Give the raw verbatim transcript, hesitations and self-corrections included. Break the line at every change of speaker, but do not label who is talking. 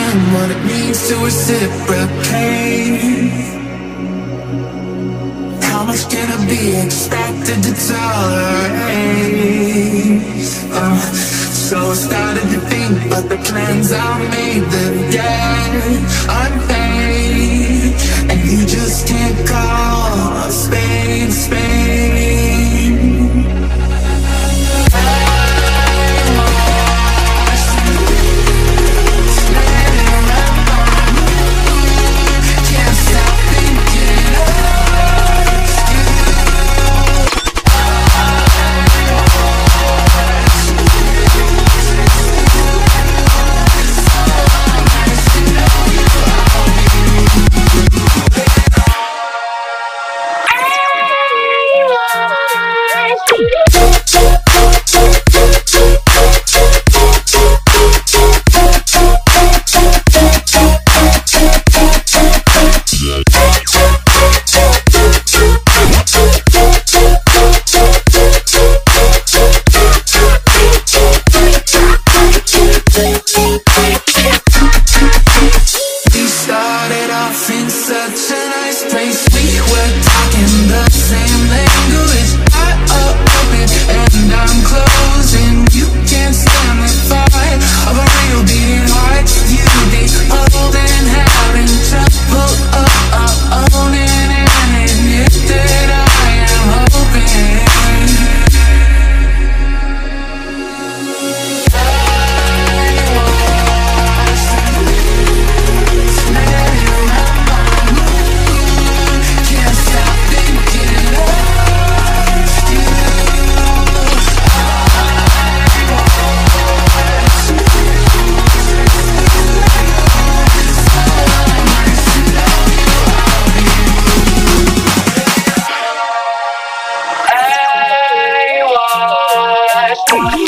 understand what it means to reciprocate. How much can I be expected to tolerate? Uh, so I started to think about the plans I made that get unpaid, and you just can't call a spade a spade.
Hey!